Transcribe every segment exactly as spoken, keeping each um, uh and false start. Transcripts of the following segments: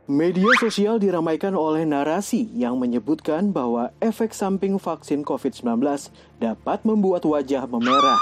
Media sosial diramaikan oleh narasi yang menyebutkan bahwa efek samping vaksin covid sembilan belas dapat membuat wajah memerah.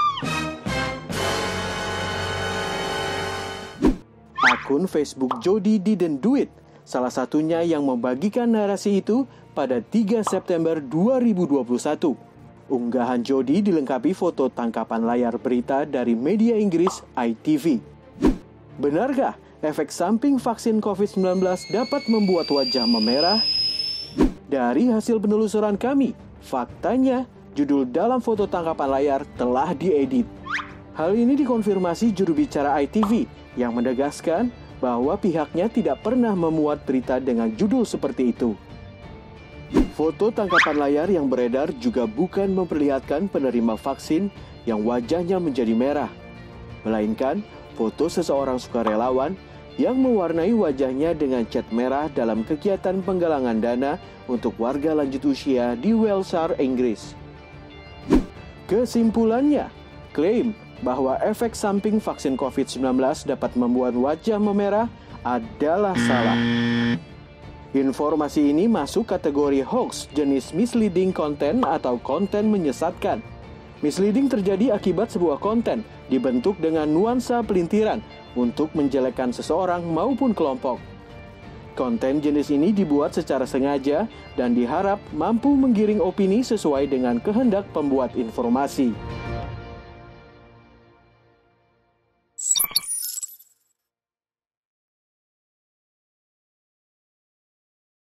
Akun Facebook Jody Didn't Do It, salah satunya yang membagikan narasi itu pada tiga September dua ribu dua puluh satu. Unggahan Jody dilengkapi foto tangkapan layar berita dari media Inggris I T V. Benarkah efek samping vaksin covid sembilan belas dapat membuat wajah memerah? Dari hasil penelusuran kami, faktanya judul dalam foto tangkapan layar telah diedit. Hal ini dikonfirmasi juru bicara I T V yang menegaskan bahwa pihaknya tidak pernah memuat berita dengan judul seperti itu. Foto tangkapan layar yang beredar juga bukan memperlihatkan penerima vaksin yang wajahnya menjadi merah, melainkan foto seseorang sukarelawan yang mewarnai wajahnya dengan cat merah dalam kegiatan penggalangan dana untuk warga lanjut usia di Wiltshire, Inggris. Kesimpulannya, klaim bahwa efek samping vaksin covid sembilan belas dapat membuat wajah memerah adalah salah. Informasi ini masuk kategori hoax jenis misleading content atau konten menyesatkan. Misleading terjadi akibat sebuah konten dibentuk dengan nuansa pelintiran untuk menjelekkan seseorang maupun kelompok. Konten jenis ini dibuat secara sengaja dan diharap mampu menggiring opini sesuai dengan kehendak pembuat informasi.